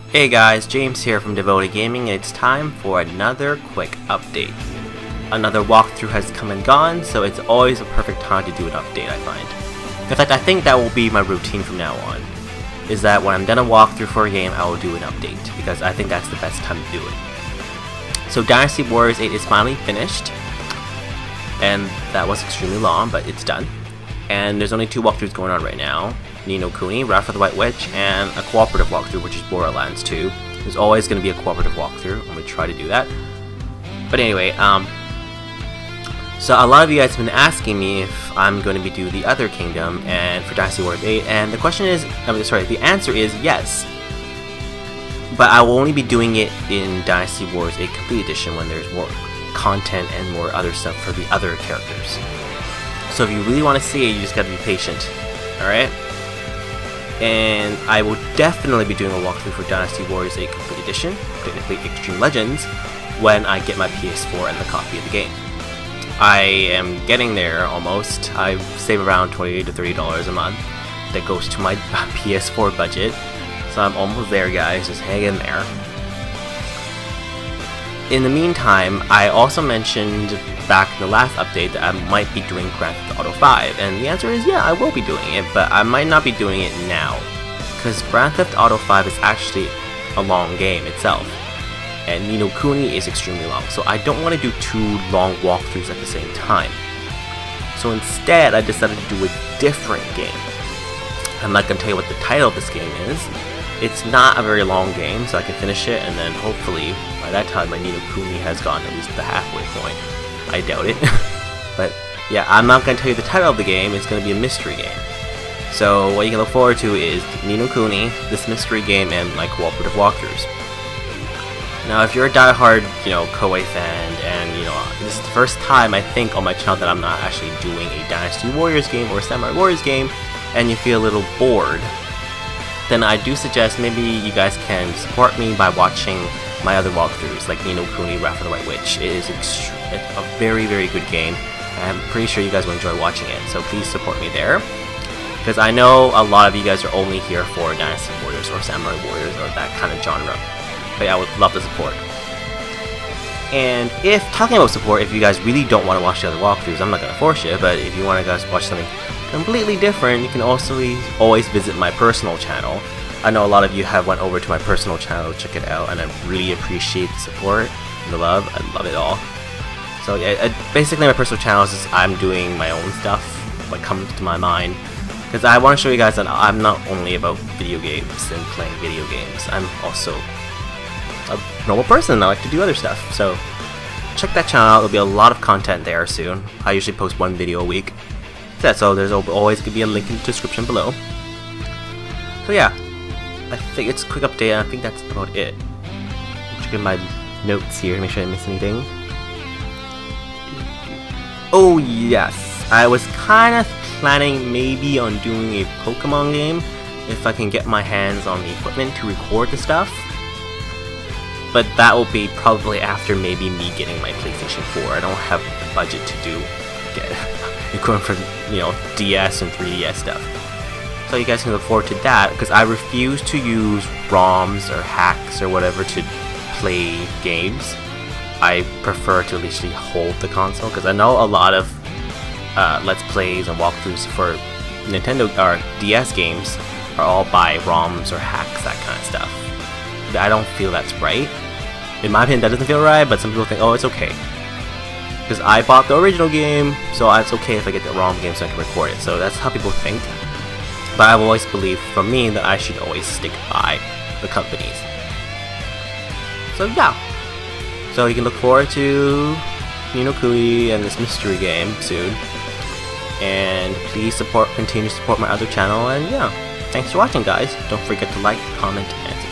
Hey guys, James here from Devoted Gaming, and it's time for another quick update. Another walkthrough has come and gone, so it's always a perfect time to do an update, I find. In fact, I think that will be my routine from now on, is that when I'm done a walkthrough for a game, I will do an update, because I think that's the best time to do it. So Dynasty Warriors 8 is finally finished, and that was extremely long, but it's done. And there's only two walkthroughs going on right now. Ni no Kuni, Wrath of the White Witch, and a cooperative walkthrough, which is Borderlands 2. There's always going to be a cooperative walkthrough. I'm going to try to do that. But anyway, so a lot of you guys have been asking me if I'm going to be doing the other kingdom and for Dynasty Warriors 8, and the question is, the answer is yes. But I will only be doing it in Dynasty Warriors 8 Complete Edition when there's more content and more other stuff for the other characters. So if you really want to see it, you just gotta be patient, alright? And I will definitely be doing a walkthrough for Dynasty Warriors 8 Complete Edition, technically Extreme Legends, when I get my PS4 and the copy of the game. I am getting there almost. I save around $28 to $30 a month. That goes to my PS4 budget. So I'm almost there, guys, just hang in there. In the meantime, I also mentioned back in the last update that I might be doing Grand Theft Auto 5, and the answer is yeah, I will be doing it, but I might not be doing it now, because Grand Theft Auto 5 is actually a long game itself, and Ni no Kuni is extremely long, so I don't want to do two long walkthroughs at the same time. So instead, I decided to do a different game. I'm not going to tell you what the title of this game is. It's not a very long game, so I can finish it, and then hopefully, by that time, my Ni no Kuni has gone at least the halfway point. I doubt it. But yeah, I'm not going to tell you the title of the game. It's going to be a mystery game. So what you can look forward to is Ni no Kuni, this mystery game, and my cooperative walkthroughs. Now if you're a diehard, Koei fan, and this is the first time I think on my channel that I'm not actually doing a Dynasty Warriors game or a Samurai Warriors game, and you feel a little bored, then I do suggest maybe you guys can support me by watching my other walkthroughs, like Ni no Kuni, Wrath of the White Witch. It is a very, very good game, and I'm pretty sure you guys will enjoy watching it, so please support me there. Because I know a lot of you guys are only here for Dynasty Warriors or Samurai Warriors or that kind of genre. But yeah, I would love the support. And talking about support, if you guys really don't want to watch the other walkthroughs, I'm not going to force you, but if you want to guys watch something completely different, you can also always visit my personal channel. I know a lot of you have went over to my personal channel to check it out, and I really appreciate the support and the love. I love it all. So yeah, basically my personal channel is just I'm doing my own stuff, what comes to my mind. Because I want to show you guys that I'm not only about video games and playing video games. I'm also a normal person. I like to do other stuff. So check that channel out. There'll be a lot of content there soon. I usually post one video a week. So there's always going to be a link in the description below. So yeah, I think it's a quick update, and I think that's about it. I'm checking my notes here to make sure I didn't miss anything. Oh yes, I was kind of planning maybe on doing a Pokemon game if I can get my hands on the equipment to record the stuff. But that will be probably after maybe me getting my PlayStation 4. I don't have the budget to get equipment for DS and 3DS stuff. So you guys can look forward to that, because I refuse to use ROMs or hacks or whatever to play games. I prefer to literally hold the console, because I know a lot of Let's Plays and walkthroughs for Nintendo or DS games are all by ROMs or hacks, that kind of stuff. But I don't feel that's right. In my opinion, that doesn't feel right, but some people think, oh, it's okay. Because I bought the original game, so it's okay if I get the ROM game so I can record it. So that's how people think. But I've always believed, for me, that I should always stick by the companies. So yeah. So you can look forward to Ni no Kuni and this mystery game soon. And please continue to support my other channel, and yeah. Thanks for watching, guys. Don't forget to like, comment, and subscribe.